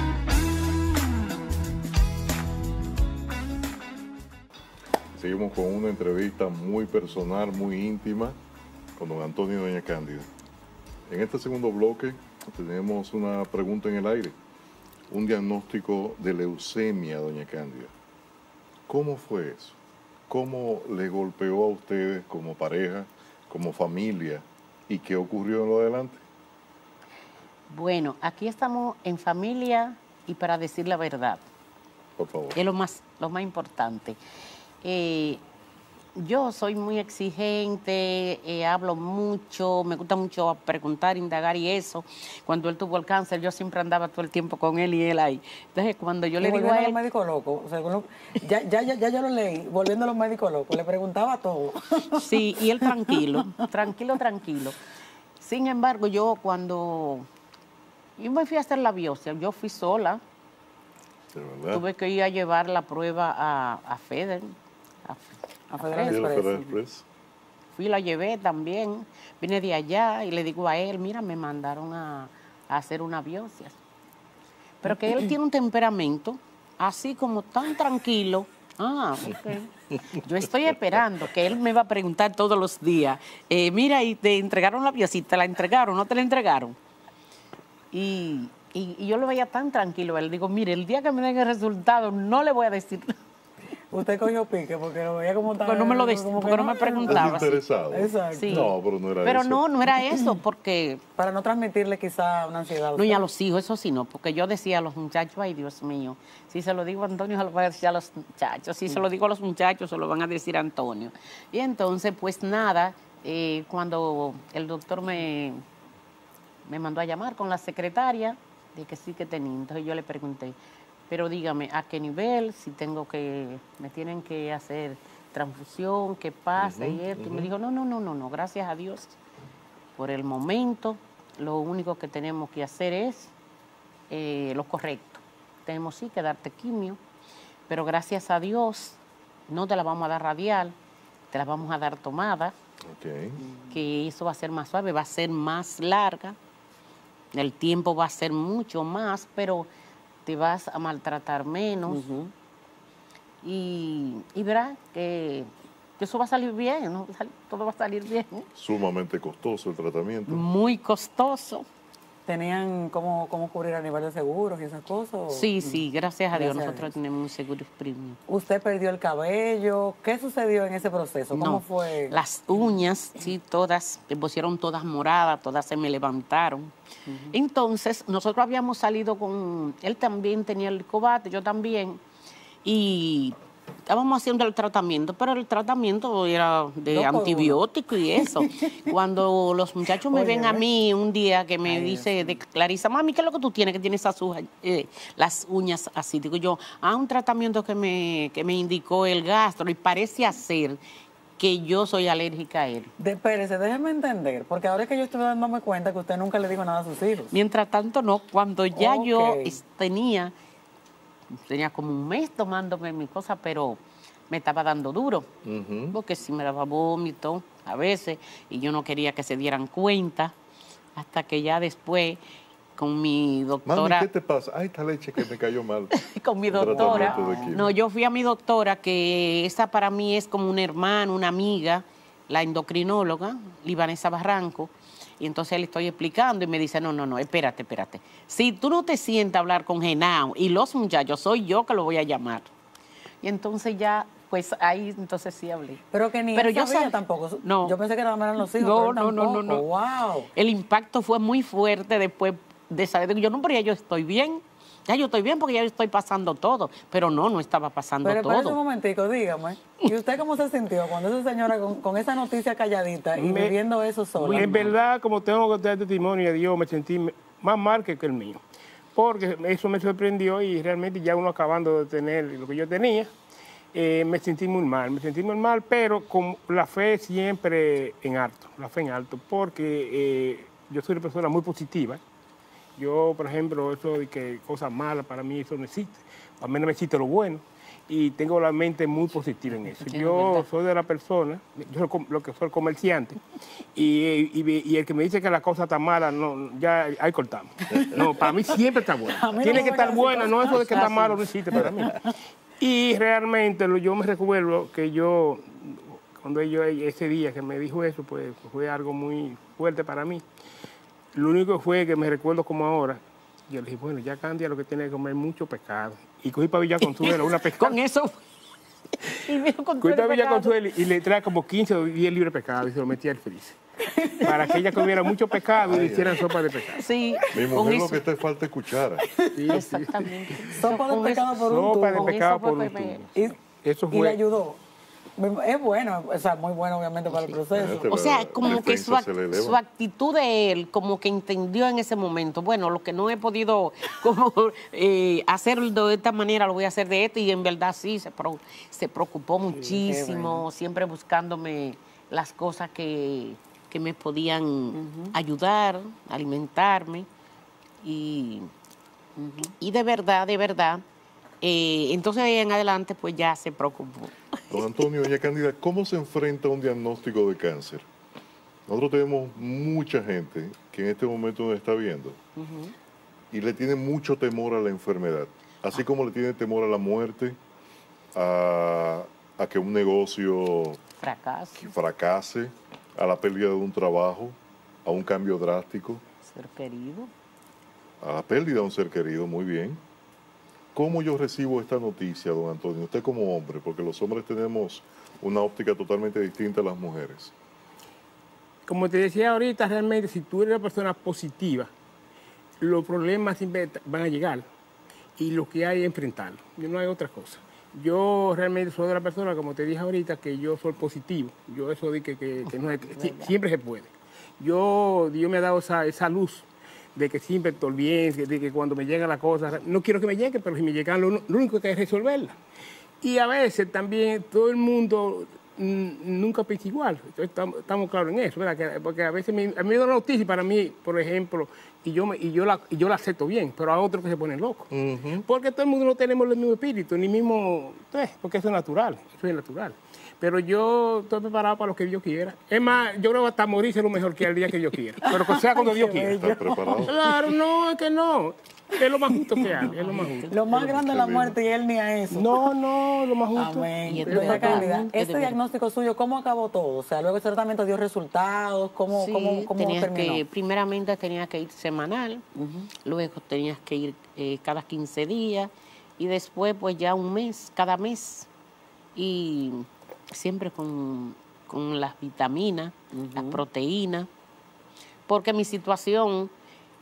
Seguimos con una entrevista muy personal, muy íntima, con don Antonio y doña Cándida. En este segundo bloque tenemos una pregunta en el aire. Un diagnóstico de leucemia, doña Cándida. ¿Cómo fue eso? ¿Cómo le golpeó a ustedes como pareja, como familia? ¿Y qué ocurrió en lo adelante? Bueno, aquí estamos en familia y para decir la verdad. Por favor. Es lo más, lo más importante. Eh, Yo soy muy exigente, eh, hablo mucho, me gusta mucho preguntar, indagar y eso. Cuando él tuvo el cáncer, yo siempre andaba todo el tiempo con él y él ahí. Entonces, cuando yo y le digo a él... los médicos locos, o sea, ya, ya, ya, ya yo lo leí, volviendo a los médicos locos, le preguntaba todo. Sí, y él tranquilo, tranquilo, tranquilo. Sin embargo, yo cuando... Yo me fui a hacer la biopsia, yo fui sola. ¿De verdad? Tuve que ir a llevar la prueba a, a Feder. A, A Federal Express. Federal Express. fui, la llevé también, vine de allá y le digo a él, mira, me mandaron a, a hacer una biopsia. Pero que él tiene un temperamento así como tan tranquilo. Ah, ok. Yo estoy esperando que él me va a preguntar todos los días, eh, mira, y te entregaron la biopsia, ¿te la entregaron? ¿No te la entregaron? Y, y, y yo lo veía tan tranquilo. Él digo, mire, el día que me den el resultado, no le voy a decir. Usted cogió pique porque lo veía como tan... Porque no me lo decía, porque no me preguntaba. Desinteresado. Exacto. Sí. No, pero no era Pero eso. no, no era eso, porque... Para no transmitirle quizá una ansiedad. a No, y usted. a los hijos, eso sí, no, porque yo decía a los muchachos, ay, Dios mío, si se lo digo a Antonio, se lo voy a decir a los muchachos, si se lo digo a los muchachos, se lo van a decir a Antonio. Y entonces, pues nada, eh, cuando el doctor me, me mandó a llamar con la secretaria, de que sí que tenía, entonces yo le pregunté, pero dígame, ¿a qué nivel? Si tengo que, me tienen que hacer transfusión, ¿qué pasa? Ujú, y esto, y me ujú. dijo, no, no, no, no, no, gracias a Dios, por el momento, lo único que tenemos que hacer es eh, lo correcto. Tenemos sí que darte quimio, pero gracias a Dios no te la vamos a dar radial, te la vamos a dar tomada, Ok. que eso va a ser más suave, va a ser más larga, el tiempo va a ser mucho más, pero te vas a maltratar menos. Ujú. y, y verás que, que eso va a salir bien, ¿no? Todo va a salir bien. Sumamente costoso el tratamiento. Muy costoso. ¿Tenían cómo, cómo cubrir a nivel de seguros y esas cosas? o- Sí, sí, gracias a Dios, Gracias a nosotros Dios. tenemos un seguro premium. ¿Usted perdió el cabello? ¿Qué sucedió en ese proceso? ¿Cómo No, fue? las uñas, sí, todas, me pusieron todas moradas, todas se me levantaron. Entonces, nosotros habíamos salido con, él también tenía el cobate, yo también, y estábamos haciendo el tratamiento, pero el tratamiento era de Dos por uno. antibiótico y eso. Cuando los muchachos me Oye, ven a ¿ves? mí un día que me Ay, dice, de Clarisa, mami, ¿qué es lo que tú tienes? Que tienes esas uñas, eh, las uñas así. Digo yo, ah, un tratamiento que me, que me indicó el gastro y parece hacer que yo soy alérgica a él. De, espérese, déjeme entender, porque ahora es que yo estoy dándome cuenta que usted nunca le dijo nada a sus hijos. Mientras tanto, no, cuando ya yo Ok. es- tenía, tenía como un mes tomándome mi cosa, pero me estaba dando duro, Ujú. porque si me daba vómito a veces, y yo no quería que se dieran cuenta, hasta que ya después, con mi Mami, doctora... ¿qué te pasa? Ay, esta leche que me cayó mal. con mi Un doctora. tratamiento de quimio. No, yo fui a mi doctora, que esa para mí es como una hermana, una amiga, la endocrinóloga, Libanesa Barranco. Y entonces le estoy explicando y me dice, no, no, no, espérate, espérate. Si tú no te sientas a hablar con Genao y los muchachos, soy yo que lo voy a llamar. Y entonces ya, pues ahí entonces sí hablé. Pero que ni Pero él yo sabía sab- tampoco. No. Yo pensé que nada más eran los hijos, No, pero él no, no, no, tampoco. no. Wow. El impacto fue muy fuerte después de saber que yo no, pero ya yo estoy bien. Ya yo estoy bien porque ya yo estoy pasando todo. Pero no, no estaba pasando Pero espérese un todo. momentico, dígame. ¿Y usted cómo se sintió cuando esa señora con, con esa noticia calladita y Me- viviendo eso sola? En verdad, como tengo que dar testimonio de Dios, me sentí más mal que el mío. Porque eso me sorprendió y realmente ya uno acabando de tener lo que yo tenía, eh, me sentí muy mal, me sentí muy mal, pero con la fe siempre en alto, la fe en alto, porque eh, yo soy una persona muy positiva. Yo, por ejemplo, eso de que cosas malas para mí, eso no existe. Al menos me existe lo bueno. Y tengo la mente muy positiva en eso. Es Yo verdad. soy de la persona, yo soy com- lo que soy comerciante, y, y- y el que me dice que la cosa está mala, no, ya ahí cortamos. No, para mí siempre está A mí buena. no Tiene me que estar vengan buena, así no eso de que está cosas. malo no existe para mí. Y realmente lo- yo me recuerdo que yo, cuando ella, ese día que me dijo eso, pues fue algo muy fuerte para mí. Lo único que fue que me recuerdo como ahora, yo le dije, bueno, ya Candia lo que tiene que comer mucho pescado. Y cogí para Villa Consuelo una pescada. Con eso. y vino con Cogí todo para el Villa pecado. Consuelo y le traje como quince o diez libras de pescado y se lo metí al freezer. Para que ella comiera mucho pescado y le hicieran sopa de pescado. Sí, Mi con mujer lo eso. que te falta es cuchara. Exactamente. Sopa de Con pescado eso- por un Sopa de tubo. con pescado eso por fue un que me- tubo. Y, Eso y le fue. ayudó. Es bueno, o sea, muy bueno obviamente para el proceso. Imagínate, O sea, la como que su, defensa act- se le eleva. su actitud de él, como que entendió en ese momento, bueno, lo que no he podido como eh, hacerlo de esta manera, lo voy a hacer de esta, y en verdad sí, se, pro- se preocupó muchísimo, siempre buscándome las cosas que, que me podían ayudar, alimentarme, y, y de verdad, de verdad, Eh, entonces ahí en adelante pues ya se preocupó. Don Antonio, doña Cándida, ¿cómo se enfrenta a un diagnóstico de cáncer? Nosotros tenemos mucha gente que en este momento nos está viendo uh-huh. y le tiene mucho temor a la enfermedad, así ah. como le tiene temor a la muerte, a, a que un negocio fracase. fracase, a la pérdida de un trabajo, a un cambio drástico. Ser querido. A la pérdida de un ser querido, muy bien. ¿Cómo yo recibo esta noticia, don Antonio? Usted como hombre, porque los hombres tenemos una óptica totalmente distinta a las mujeres. Como te decía ahorita, realmente si tú eres una persona positiva, los problemas siempre van a llegar y lo que hay es enfrentarlo. No hay otra cosa. Yo realmente soy de la persona, como te dije ahorita, que yo soy positivo. Yo eso de que, que, que, no es, que siempre se puede. Yo, Dios me ha dado esa, esa luz de que siempre estoy bien, de que cuando me llega la cosa, no quiero que me llegue, pero si me llegan, lo, lo único que hay es resolverla. Y a veces también todo el mundo nunca piensa igual. Entonces, estamos, estamos claros en eso, ¿verdad? Que, porque a veces me, a mí me da una noticia y para mí, por ejemplo, y yo, me, y, yo la, y yo la acepto bien, pero a otros que se ponen locos. Uh-huh. Porque todo el mundo no tenemos el mismo espíritu, ni mismo, pues, porque eso es natural, eso es natural. Pero yo estoy preparado para lo que Dios quiera. Es más, yo creo que hasta morirse es lo mejor que el día que Dios quiera. Pero que sea cuando Dios quiera. ¿Estás preparado? Claro, no, es que no. Es lo más justo que hay, es lo más justo. Lo más grande es la muerte y él ni a eso. No, no, lo más justo. Amén. Y este diagnóstico suyo, ¿cómo acabó todo? O sea, luego el tratamiento dio resultados, ¿cómo, sí, cómo, cómo tenías terminó? Que, primeramente tenías que ir semanal, uh-huh. luego tenías que ir eh, cada quince días y después pues ya un mes, cada mes. Y siempre con, con las vitaminas, uh-huh. las proteínas, porque mi situación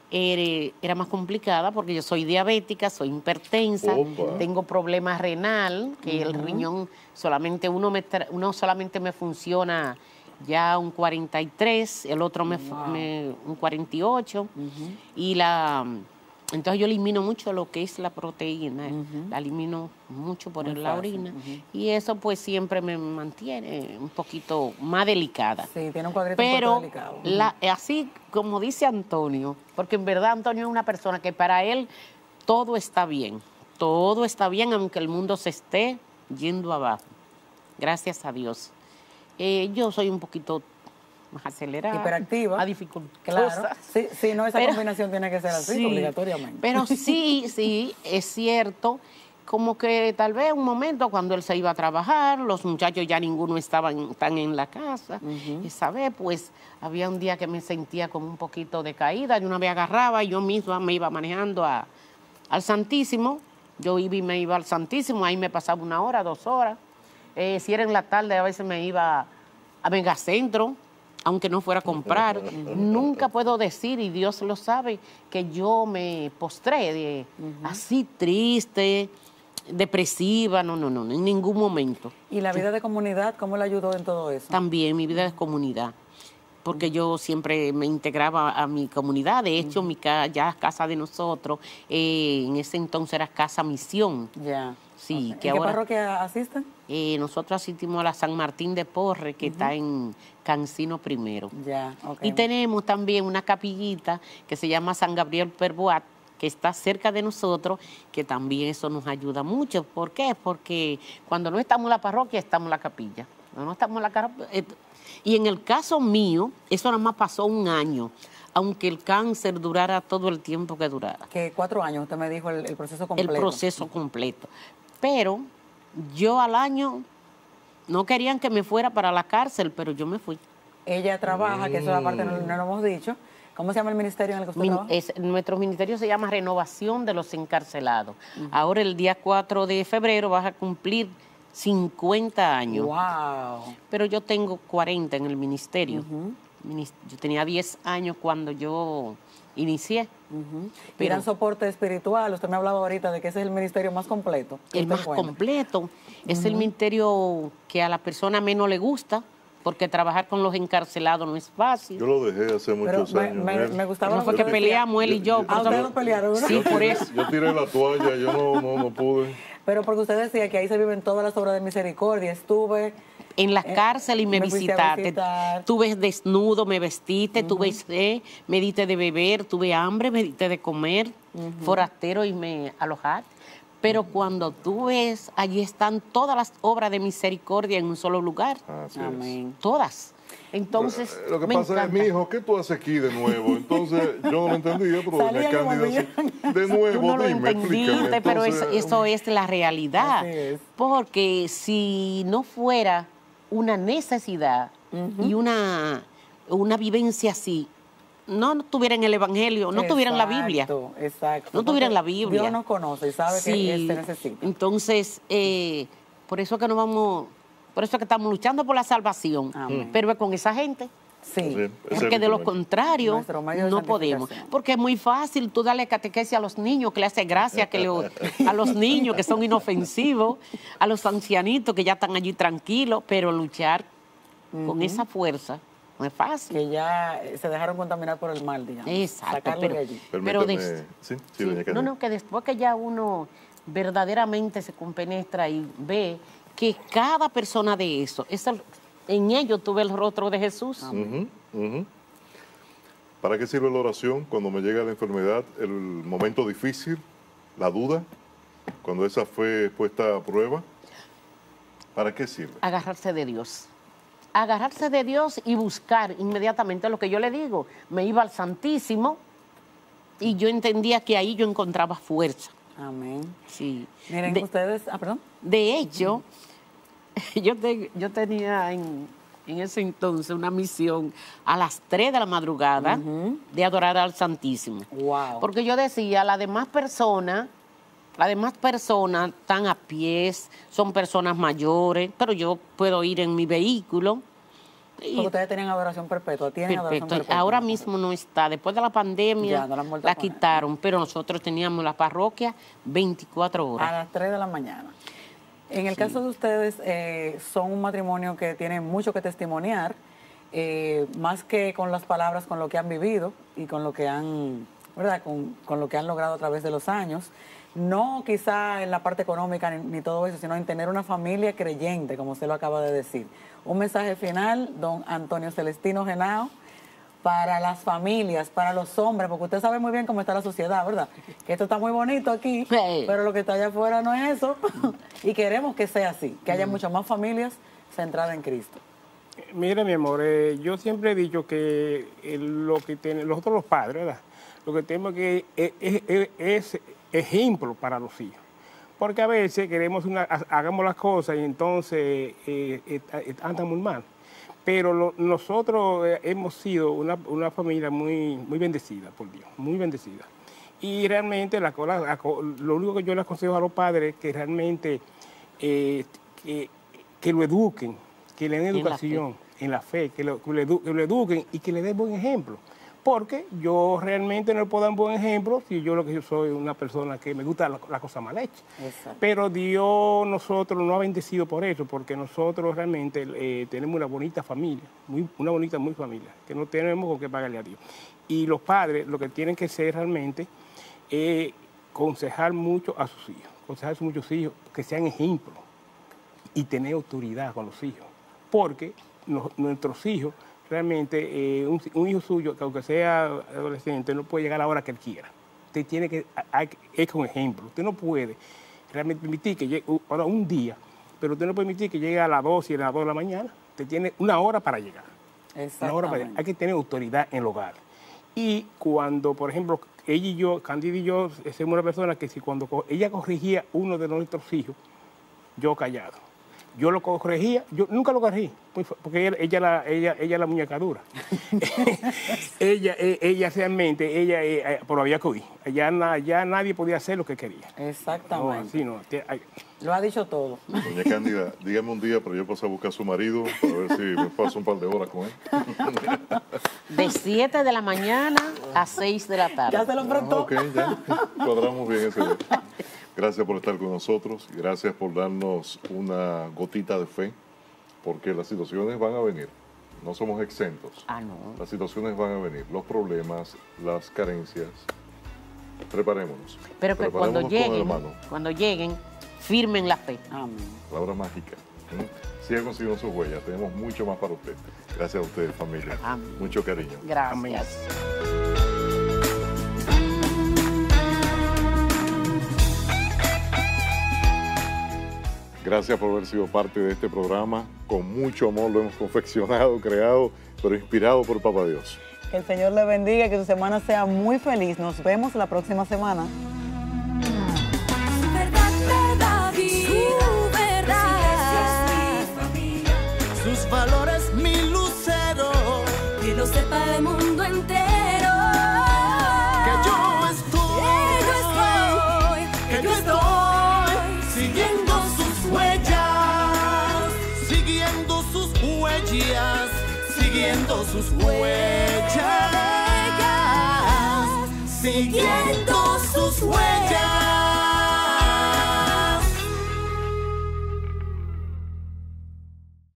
era, era más complicada porque yo soy diabética, soy hipertensa, Opa. tengo problemas renal, que uh-huh. el riñón solamente uno, me, uno solamente me funciona ya un cuarenta y tres, el otro me, wow. me un cuarenta y ocho, uh-huh. y la... Entonces yo elimino mucho lo que es la proteína, uh-huh. la elimino mucho por la orina uh-huh. y eso pues siempre me mantiene un poquito más delicada. Sí, tiene un cuadrito Pero un delicado. La, así como dice Antonio, porque en verdad Antonio es una persona que para él todo está bien, todo está bien aunque el mundo se esté yendo abajo, gracias a Dios. Eh, yo soy un poquito más acelerada, hiperactiva, más dificultosa. Claro, sí, sí, no, esa pero, combinación tiene que ser así, sí, obligatoriamente. Pero sí, sí, es cierto, como que tal vez un momento cuando él se iba a trabajar, los muchachos ya ninguno estaban tan en la casa, uh-huh. esa vez pues había un día que me sentía como un poquito decaída, yo una vez agarraba y yo misma me iba manejando a, al Santísimo, yo iba y me iba al Santísimo, ahí me pasaba una hora, dos horas, eh, si era en la tarde a veces me iba a Megacentro, aunque no fuera a comprar, nunca puedo decir, y Dios lo sabe, que yo me postré de, uh-huh. así triste, depresiva, no, no, no, en ningún momento. ¿Y la vida de comunidad, cómo le ayudó en todo eso? También, mi vida de comunidad, porque uh-huh. yo siempre me integraba a mi comunidad, de hecho, uh-huh. mi ca- ya casa de nosotros, eh, en ese entonces era Casa Misión. Ya. Yeah. Sí, okay. que ¿En ahora, qué parroquia asisten? Eh, nosotros asistimos a la San Martín de Porres, que uh-huh. está en Cancino Primero. Ya, okay. Y tenemos también una capillita que se llama San Gabriel Perboat, que está cerca de nosotros, que también eso nos ayuda mucho. ¿Por qué? Porque cuando no estamos en la parroquia, estamos en la capilla. Cuando no estamos en la capilla... Y en el caso mío, eso nada más pasó un año, aunque el cáncer durara todo el tiempo que durara. Que cuatro años, usted me dijo, el, el proceso completo. El proceso completo. Pero yo al año no querían que me fuera para la cárcel, pero yo me fui. Ella trabaja, mm. que eso aparte no, no lo hemos dicho. ¿Cómo se llama el ministerio en el que usted Mi, trabaja? Es, nuestro ministerio se llama Renovación de los Encarcelados. Uh-huh. Ahora el día cuatro de febrero vas a cumplir cincuenta años. ¡Wow! Pero yo tengo cuarenta en el ministerio. Uh-huh. Yo tenía diez años cuando yo inicié. Uh-huh. Pero, ¿y dan soporte espiritual? Usted me ha hablado ahorita de que ese es el ministerio más completo. El más encuentra? completo. Uh-huh. Es el ministerio que a la persona menos le gusta, porque trabajar con los encarcelados no es fácil. Yo lo dejé hace muchos Pero años. Me, me, me gustaba. No fue que peleamos él y yo. Ah, ustedes no pelearon, ¿no? Sí, por eso. Yo tiré la toalla, yo no, no, no pude. Pero porque usted decía que ahí se viven todas las obras de misericordia. Estuve... En las eh, cárceles y me, me visitaste. Visitar. Tuve desnudo, me vestiste, uh-huh. tuve sed, me diste de beber, tuve hambre, me diste de comer, uh-huh. forastero y me alojaste. Pero cuando tú ves, allí están todas las obras de misericordia en un solo lugar. Así Amén. Todas. Entonces, es. Lo que me pasa encanta. es, mi hijo, ¿qué tú haces aquí de nuevo? Entonces, yo no lo entendía, pero doña Salían y Cándida, volvían. de Tú nuevo, no lo dime, entendiste, explícame. pero eso, Entonces, eso es la realidad. Así es. Porque si no fuera una necesidad y una, una vivencia así, no tuvieran el Evangelio, no tuvieran la Biblia. Exacto, exacto. No tuvieran Porque la Biblia. Dios nos conoce y sabe Sí. que se necesita. Entonces, eh, por eso que no vamos, por eso que estamos luchando por la salvación. Amén. Pero es con esa gente. Sí. Sí, ese es Porque el de lo momento. contrario, Nuestro medio de no podemos. santificación. Porque es muy fácil tú darle catequesis a los niños, que le hace gracia, que le- a los niños que son inofensivos, a los ancianitos que ya están allí tranquilos, pero luchar con esa fuerza no es fácil. Que ya eh, se dejaron contaminar por el mal, digamos. Exacto, Sacarlo pero- de allí. Pero Permíteme, des- sí, sí, Sí, doña no, Cándida. no, que después que ya uno verdaderamente se compenetra y ve que cada persona de eso, es el- en ellos tuve el rostro de Jesús. Ujú, ujú. ¿Para qué sirve la oración cuando me llega la enfermedad, el momento difícil, la duda, cuando esa fue puesta a prueba? ¿Para qué sirve? Agarrarse de Dios. Agarrarse de Dios y buscar inmediatamente lo que yo le digo. Me iba al Santísimo y yo entendía que ahí yo encontraba fuerza. Amén. Sí. Miren, De- ustedes, ah, perdón. De hecho, yo, te- yo tenía en, en ese entonces una misión a las tres de la madrugada de adorar al Santísimo. Wow. Porque yo decía, las demás personas, las demás personas están a pies, son personas mayores, pero yo puedo ir en mi vehículo. Y- Porque ustedes tenían adoración perpetua, tienen adoración Perfecto. perpetua. Ahora mismo no está. Después de la pandemia Ya, no la han vuelto a la poner. quitaron, pero nosotros teníamos la parroquia veinticuatro A horas. las tres de la mañana. En el caso de ustedes, eh, son un matrimonio que tiene mucho que testimoniar, eh, más que con las palabras, con lo que han vivido y con lo que han, ¿verdad? Con, con lo que han logrado a través de los años. No quizá en la parte económica ni, ni todo eso, sino en tener una familia creyente, como usted lo acaba de decir. Un mensaje final, don Antonio Celestino Genao, para las familias, para los hombres, porque usted sabe muy bien cómo está la sociedad, ¿verdad? Que esto está muy bonito aquí, Sí. pero lo que está allá afuera no es eso. Y queremos que sea así, que haya muchas más familias centradas en Cristo. Mira, mi amor, eh, yo siempre he dicho que eh, lo que tienen nosotros los padres, ¿verdad? Lo que tenemos que es, es- es- es ejemplo para los hijos. Porque a veces queremos una, ha- hagamos las cosas y entonces eh, eh, eh, andan muy mal. Pero lo- nosotros eh, hemos sido una, una familia muy, muy bendecida por Dios, muy bendecida. Y realmente la, co- la co- lo único que yo les aconsejo a los padres es que realmente eh, que, que lo eduquen, que le den En la educación en la fe, que lo, que lo edu- que lo eduquen y que le den buen ejemplo. Porque yo realmente no le puedo dar un buen ejemplo si yo lo que yo soy una persona que me gusta la, la cosa mal hecha. Exacto. Pero Dios nosotros nos ha bendecido por eso, porque nosotros realmente eh, tenemos una bonita familia, muy, una bonita muy familia, que no tenemos con qué pagarle a Dios. Y los padres lo que tienen que ser realmente es aconsejar mucho a sus hijos, aconsejar a muchos hijos que sean ejemplos y tener autoridad con los hijos. Porque nos- nuestros hijos, realmente, eh, un, un hijo suyo, que aunque sea adolescente, no puede llegar a la hora que él quiera. Usted tiene que, hay, es con ejemplo. Usted no puede realmente permitir que llegue, u- ahora un día, pero usted no puede permitir que llegue a las dos y a las dos de la mañana. Usted tiene una hora para llegar. Una hora para llegar. Hay que tener autoridad en el hogar. Y cuando, por ejemplo, ella y yo, Cándida y yo, somos una persona que si cuando co- ella corrigía uno de nuestros hijos, yo callado. Yo lo corregía, yo nunca lo corregí, muy fu- porque ella, ella, la, ella, ella es la muñeca dura. ella, eh, ella realmente, ella, eh, eh, pero había que oír. Ya, na- ya nadie podía hacer lo que quería. No, Exactamente. así no. te- ay, Lo ha dicho todo. Doña Cándida, dígame un día para yo pasar a buscar a su marido, para ver si me paso un par de horas con él. De siete de la mañana a seis de la tarde. Ya se lo Ah, prestó. ok, ya cuadramos bien ese día. Gracias por estar con nosotros, gracias por darnos una gotita de fe, porque las situaciones van a venir, no somos exentos. Ah, no. Las situaciones van a venir, los problemas, las carencias. Preparémonos. Pero que cuando Preparémonos con el lleguen, hermano. cuando lleguen, firmen la fe. Amén. Palabra mágica. ¿Mm? Siga consiguiendo sus huellas, tenemos mucho más para usted. Gracias a usted, familia. Amén. Mucho cariño. Gracias. Amén. Gracias por haber sido parte de este programa. Con mucho amor lo hemos confeccionado, creado, pero inspirado por Papá Dios. Que el Señor le bendiga, que su semana sea muy feliz. Nos vemos la próxima semana. Verdad, verdad, su verdad. Sus valores, mi lucero. Que lo sepa el mundo entero. Que yo estoy, que yo estoy, que yo estoy siguiendo sus huellas, siguiendo sus huellas, siguiendo sus huellas, siguiendo sus huellas.